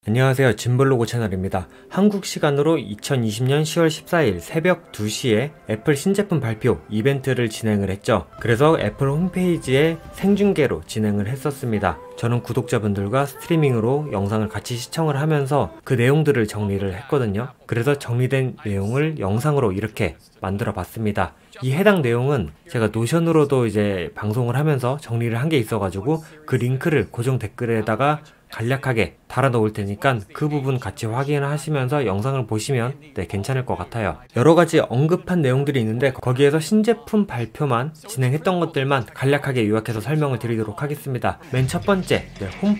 안녕하세요, 짐블로그 채널입니다. 한국 시간으로 2020년 10월 14일 새벽 2시에 애플 신제품 발표 이벤트를 진행을 했죠. 그래서 애플 홈페이지에 생중계로 진행을 했었습니다. 저는 구독자분들과 스트리밍으로 영상을 같이 시청을 하면서 그 내용들을 정리를 했거든요. 그래서 정리된 내용을 영상으로 이렇게 만들어 봤습니다. 이 해당 내용은 제가 노션으로도 이제 방송을 하면서 정리를 한 게 있어가지고 그 링크를 고정 댓글에다가 간략하게 달아 놓을 테니까 그 부분 같이 확인을 하시면서 영상을 보시면 괜찮을 것 같아요. 여러가지 언급한 내용들이 있는데 거기에서 신제품 발표만 진행했던 것들만 간략하게 요약해서 설명을 드리도록 하겠습니다. 맨 첫 번째,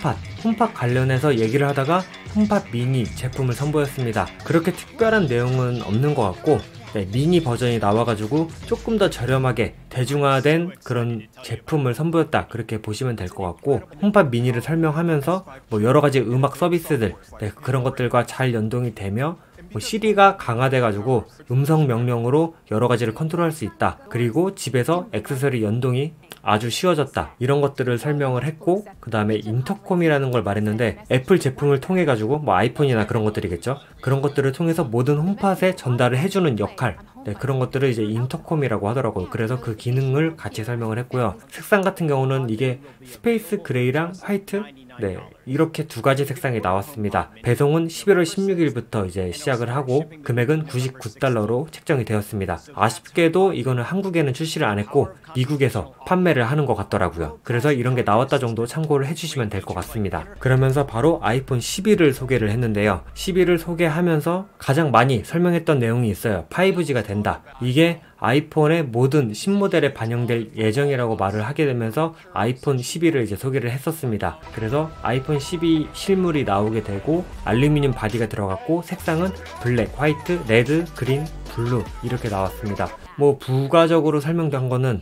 홈팟 관련해서 얘기를 하다가 홈팟 미니 제품을 선보였습니다. 그렇게 특별한 내용은 없는 것 같고 미니 버전이 나와가지고 조금 더 저렴하게 대중화된 그런 제품을 선보였다, 그렇게 보시면 될 것 같고, 홈팟 미니를 설명하면서 여러가지 음악 서비스들 그런 것들과 잘 연동이 되며 시리가 강화돼가지고 음성 명령으로 여러가지를 컨트롤할 수 있다, 그리고 집에서 액세서리 연동이 아주 쉬워졌다, 이런 것들을 설명을 했고, 그 다음에 인터콤이라는 걸 말했는데 애플 제품을 통해 가지고 아이폰이나 그런 것들이겠죠. 그런 것들을 통해서 모든 홈팟에 전달을 해주는 역할, 그런 것들을 이제 인터콤이라고 하더라고요. 그래서 그 기능을 같이 설명을 했고요. 색상 같은 경우는 이게 스페이스 그레이랑 화이트, 이렇게 두 가지 색상이 나왔습니다. 배송은 11월 16일부터 이제 시작을 하고 금액은 $99로 책정이 되었습니다. 아쉽게도 이거는 한국에는 출시를 안 했고 미국에서 판매를 하는 것 같더라고요. 그래서 이런 게 나왔다 정도 참고를 해주시면 될 것 같습니다. 그러면서 바로 아이폰 11을 소개를 했는데요. 11을 소개하면서 가장 많이 설명했던 내용이 있어요. 5G가 된다. 이게 아이폰의 모든 신모델에 반영될 예정이라고 말을 하게 되면서 아이폰 11을 이제 소개를 했었습니다. 그래서 아이폰 12 실물이 나오게 되고 알루미늄 바디가 들어갔고 색상은 블랙, 화이트, 레드, 그린, 블루 이렇게 나왔습니다. 부가적으로 설명된 거는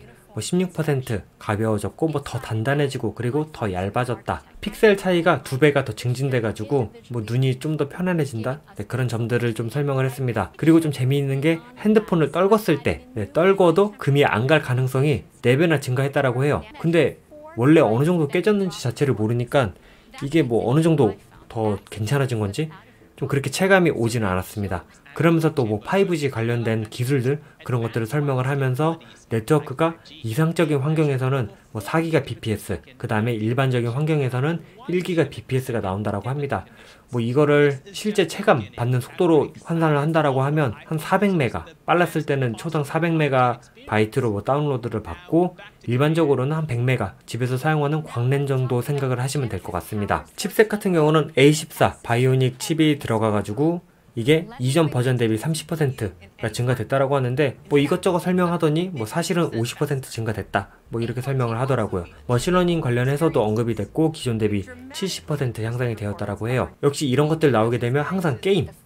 16% 가벼워졌고 더 단단해지고 그리고 더 얇아졌다, 픽셀 차이가 2배가 더 증진돼가지고 눈이 좀 더 편안해진다, 그런 점들을 좀 설명을 했습니다. 그리고 좀 재미있는 게 핸드폰을 떨궜을 때 떨궈도 금이 안 갈 가능성이 4배나 증가했다라고 해요. 근데 원래 어느 정도 깨졌는지 자체를 모르니까 이게 어느 정도 더 괜찮아진 건지 좀 그렇게 체감이 오지는 않았습니다. 그러면서 또 5G 관련된 기술들 그런 것들을 설명을 하면서 네트워크가 이상적인 환경에서는 4Gbps, 그 다음에 일반적인 환경에서는 1Gbps가 나온다라고 합니다. 이거를 실제 체감 받는 속도로 환산을 한다라고 하면 한 400메가, 빨랐을 때는 초당 400MB로 다운로드를 받고 일반적으로는 한 100메가, 집에서 사용하는 광랜 정도 생각을 하시면 될 것 같습니다. 칩셋 같은 경우는 A14 바이오닉 칩이 들어가가지고 이게 이전 버전 대비 30%가 증가됐다라고 하는데 이것저것 설명하더니 사실은 50% 증가됐다 이렇게 설명을 하더라고요. 머신러닝 관련해서도 언급이 됐고 기존 대비 70% 향상이 되었다라고 해요. 역시 이런 것들 나오게 되면 항상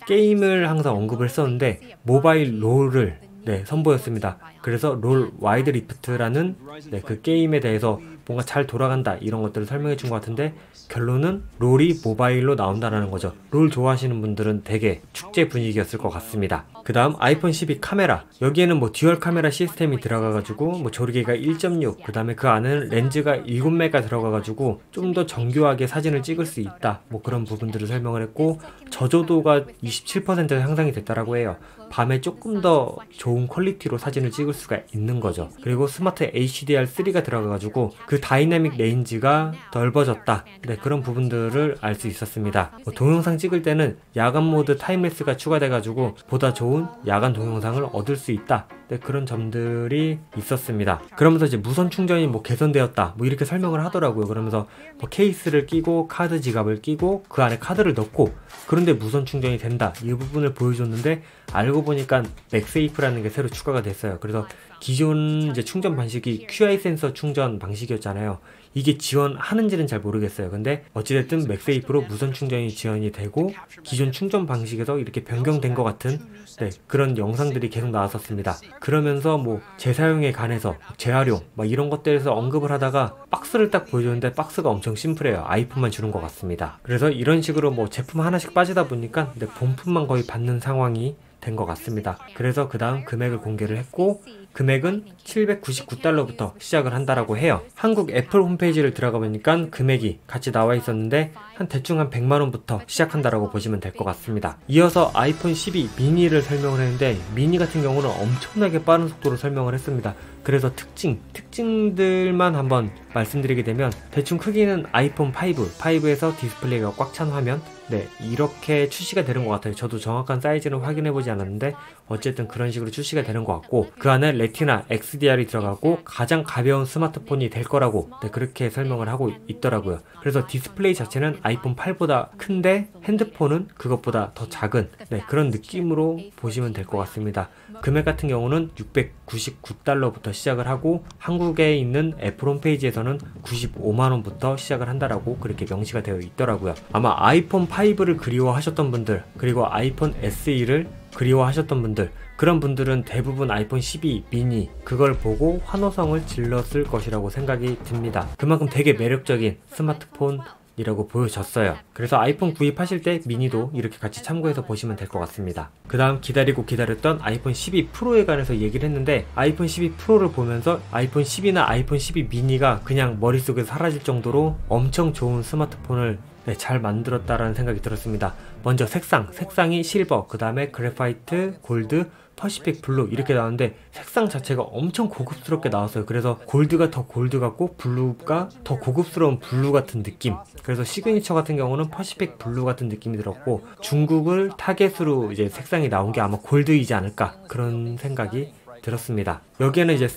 게임을 항상 언급을 했었는데 모바일 롤을 선보였습니다. 그래서 롤 와이드 리프트라는 그 게임에 대해서 뭔가 잘 돌아간다 이런 것들을 설명해 준 것 같은데 결론은 롤이 모바일로 나온다라는 거죠. 롤 좋아하시는 분들은 되게 축제 분위기였을 것 같습니다. 그 다음 아이폰 12 카메라, 여기에는 듀얼 카메라 시스템이 들어가가지고 조리개가 1.6, 그 다음에 그 안에는 렌즈가 7메가 들어가가지고 좀 더 정교하게 사진을 찍을 수 있다, 그런 부분들을 설명을 했고 저조도가 27% 향상이 됐다라고 해요. 밤에 조금 더 좋은 퀄리티로 사진을 찍을 수가 있는 거죠. 그리고 스마트 HDR3가 들어가가지고 그 다이내믹 레인지가 넓어졌다, 그런 부분들을 알 수 있었습니다. 동영상 찍을 때는 야간 모드 타임랩스가 추가돼가지고 보다 좋은 야간 동영상을 얻을 수 있다, 그런 점들이 있었습니다. 그러면서 이제 무선 충전이 개선되었다 이렇게 설명을 하더라고요. 그러면서 케이스를 끼고 카드 지갑을 끼고 그 안에 카드를 넣고 그런데 무선 충전이 된다, 이 부분을 보여줬는데 알고 보니까 맥세이프라는 게 새로 추가가 됐어요. 그래서 기존 이제 충전 방식이 QI 센서 충전 방식이었잖아요. 이게 지원하는지는 잘 모르겠어요. 근데 어찌됐든 맥세이프로 무선 충전이 지원이 되고 기존 충전 방식에서 이렇게 변경된 것 같은 그런 영상들이 계속 나왔었습니다. 그러면서 재사용에 관해서 재활용 이런 것들에서 언급을 하다가 박스를 딱 보여줬는데 박스가 엄청 심플해요. 아이폰만 주는 것 같습니다. 그래서 이런 식으로 제품 하나씩 빠지다 보니까 본품만 거의 받는 상황이 된 것 같습니다. 그래서 그 다음 금액을 공개를 했고 금액은 799달러부터 시작을 한다라고 해요. 한국 애플 홈페이지를 들어가 보니까 금액이 같이 나와 있었는데 대충 한 100만원부터 시작한다라고 보시면 될 것 같습니다. 이어서 아이폰 12 미니를 설명을 했는데, 미니 같은 경우는 엄청나게 빠른 속도로 설명을 했습니다. 그래서 특징들만 한번 말씀드리게 되면, 대충 크기는 아이폰 5에서 디스플레이가 꽉 찬 화면, 네, 이렇게 출시가 되는 것 같아요. 저도 정확한 사이즈는 확인해보지 않았는데 어쨌든 그런 식으로 출시가 되는 것 같고, 그 안에 레티나 XDR이 들어가고 가장 가벼운 스마트폰이 될 거라고, 네, 그렇게 설명을 하고 있더라고요. 그래서 디스플레이 자체는 아이폰 8보다 큰데 핸드폰은 그것보다 더 작은, 네, 그런 느낌으로 보시면 될 것 같습니다. 금액 같은 경우는 699달러부터 시작을 하고, 한국에 있는 애플 홈페이지에서는 95만원부터 시작을 한다라고 그렇게 명시가 되어 있더라고요. 아마 아이폰 5를 그리워하셨던 분들, 그리고 아이폰 SE를 그리워하셨던 분들, 그런 분들은 대부분 아이폰 12 미니 그걸 보고 환호성을 질렀을 것이라고 생각이 듭니다. 그만큼 되게 매력적인 스마트폰 이라고 보여졌어요. 그래서 아이폰 구입하실 때 미니도 이렇게 같이 참고해서 보시면 될 것 같습니다. 그 다음 기다렸던 아이폰 12 프로에 관해서 얘기를 했는데, 아이폰 12 프로를 보면서 아이폰 10이나 아이폰 12 미니가 그냥 머릿속에서 사라질 정도로 엄청 좋은 스마트폰을, 네, 잘 만들었다라는 생각이 들었습니다. 먼저 색상이 실버, 그 다음에 그래파이트, 골드, 퍼시픽 블루 이렇게 나왔는데, 색상 자체가 엄청 고급스럽게 나왔어요. 그래서 골드가 더 골드 같고 블루가 더 고급스러운 블루 같은 느낌. 그래서 시그니처 같은 경우는 퍼시픽 블루 같은 느낌이 들었고, 중국을 타겟으로 이제 색상이 나온 게 아마 골드이지 않을까, 그런 생각이 들었습니다. 여기에는 이제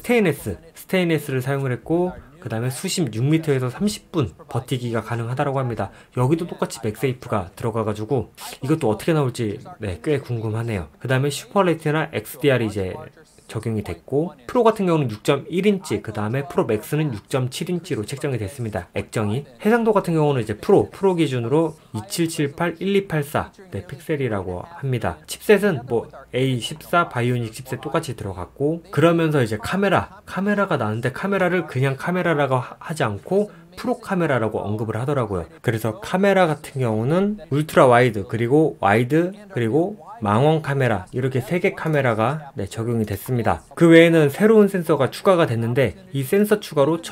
스테인레스를 사용을 했고, 그 다음에 수심 6m에서 30분 버티기가 가능하다고 합니다. 여기도 똑같이 맥세이프가 들어가가지고 이것도 어떻게 나올지, 네, 꽤 궁금하네요. 그 다음에 슈퍼레티나 XDR이 이제 적용이 됐고, 프로 같은 경우는 6.1인치, 그 다음에 프로 맥스는 6.7인치로 책정이 됐습니다. 액정이. 해상도 같은 경우는 이제 프로 기준으로 2778-1284 네, 픽셀이라고 합니다. 칩셋은 뭐 A14 바이오닉 칩셋 똑같이 들어갔고, 그러면서 이제 카메라가 나왔는데, 카메라를 그냥 카메라라고 하지 않고 프로 카메라라고 언급을 하더라고요. 그래서 카메라 같은 경우는 울트라 와이드, 그리고 와이드, 그리고 망원 카메라, 이렇게 3개 카메라가, 네, 적용이 됐습니다. 그 외에는 새로운 센서가 추가가 됐는데, 이 센서 추가로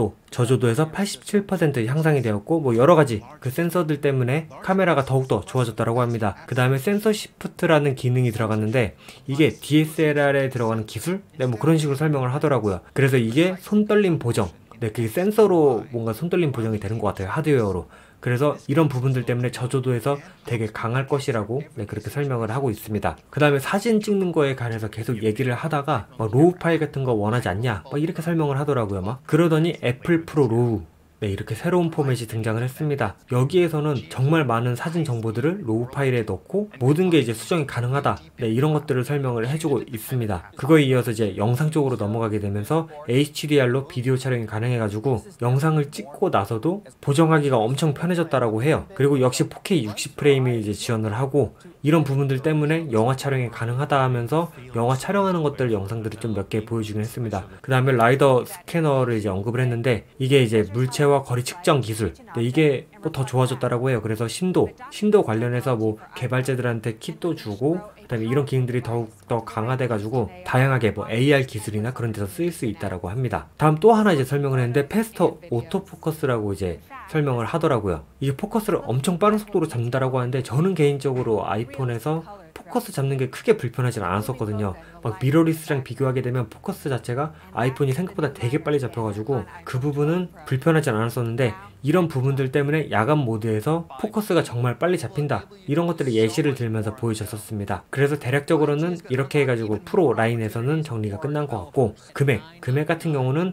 저조도에서 87% 향상이 되었고, 뭐 여러가지 그 센서들 때문에 카메라가 더욱더 좋아졌다고 합니다. 그 다음에 센서 시프트라는 기능이 들어갔는데, 이게 DSLR에 들어가는 기술? 네, 뭐 그런 식으로 설명을 하더라고요. 그래서 이게 손떨림 보정, 네, 그게 센서로 뭔가 손떨림 보정이 되는 것 같아요, 하드웨어로. 그래서 이런 부분들 때문에 저조도에서 되게 강할 것이라고, 네, 그렇게 설명을 하고 있습니다. 그 다음에 사진 찍는 거에 관해서 계속 얘기를 하다가 로우 파일 같은 거 원하지 않냐, 이렇게 설명을 하더라고요. 그러더니 애플 프로 로우, 네, 이렇게 새로운 포맷이 등장을 했습니다. 여기에서는 정말 많은 사진 정보들을 로우 파일에 넣고 모든 게 이제 수정이 가능하다, 네, 이런 것들을 설명을 해주고 있습니다. 그거에 이어서 이제 영상 쪽으로 넘어가게 되면서 HDR로 비디오 촬영이 가능해가지고 영상을 찍고 나서도 보정하기가 엄청 편해졌다라고 해요. 그리고 역시 4K 60프레임이 이제 지원을 하고, 이런 부분들 때문에 영화 촬영이 가능하다 하면서 영화 촬영하는 것들 영상들을 좀 몇 개 보여주긴 했습니다. 그 다음에 라이더 스캐너를 이제 언급을 했는데, 이게 이제 물체와 거리 측정 기술, 네, 이게 더 좋아졌다라고 해요. 그래서 심도 관련해서 뭐 개발자들한테 kit도 주고, 그다음에 이런 기능들이 더욱더 강화돼가지고 다양하게 뭐 AR 기술이나 그런 데서 쓰일 수 있다라고 합니다. 다음 또 하나 이제 설명을 했는데, 패스터 오토포커스라고 이제 설명을 하더라고요. 이게 포커스를 엄청 빠른 속도로 잡는다라고 하는데, 저는 개인적으로 아이폰에서 포커스 잡는 게 크게 불편하진 않았었거든요. 미러리스랑 비교하게 되면 포커스 자체가 아이폰이 생각보다 되게 빨리 잡혀가지고 그 부분은 불편하진 않았었는데, 이런 부분들 때문에 야간 모드에서 포커스가 정말 빨리 잡힌다, 이런 것들을 예시를 들면서 보여줬었습니다. 그래서 대략적으로는 이렇게 해가지고 프로 라인에서는 정리가 끝난 것 같고, 금액 같은 경우는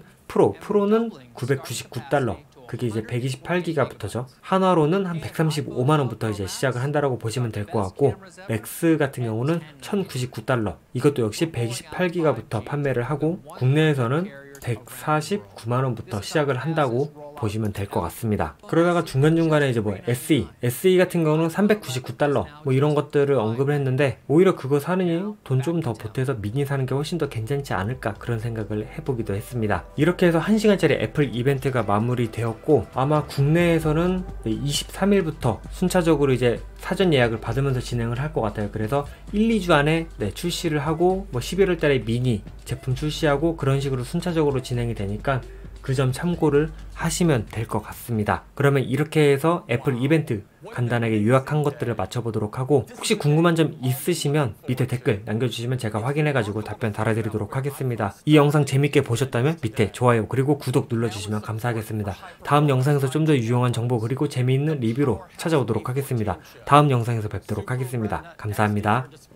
프로는 999달러, 그게 이제 128기가부터죠. 한화로는 한 135만원부터 이제 시작을 한다라고 보시면 될 것 같고, 맥스 같은 경우는 1099달러, 이것도 역시 128기가부터 판매를 하고, 국내에서는 149만원부터 시작을 한다고 보시면 될 것 같습니다. 그러다가 중간중간에 이제 뭐 SE 같은 경우는 $399 뭐 이런 것들을 언급을 했는데, 오히려 그거 사느니 돈 좀 더 보태서 미니 사는 게 훨씬 더 괜찮지 않을까 그런 생각을 해보기도 했습니다. 이렇게 해서 1시간짜리 애플 이벤트가 마무리되었고, 아마 국내에서는 23일부터 순차적으로 이제 사전 예약을 받으면서 진행을 할 것 같아요. 그래서 1, 2주 안에 출시를 하고 뭐 11월 달에 미니 제품 출시하고 그런 식으로 순차적으로 진행이 되니까 그 점 참고를 하시면 될 것 같습니다. 그러면 이렇게 해서 애플 이벤트 간단하게 요약한 것들을 맞춰보도록 하고, 혹시 궁금한 점 있으시면 밑에 댓글 남겨주시면 제가 확인해가지고 답변 달아드리도록 하겠습니다. 이 영상 재밌게 보셨다면 밑에 좋아요 그리고 구독 눌러주시면 감사하겠습니다. 다음 영상에서 좀 더 유용한 정보 그리고 재미있는 리뷰로 찾아오도록 하겠습니다. 다음 영상에서 뵙도록 하겠습니다. 감사합니다.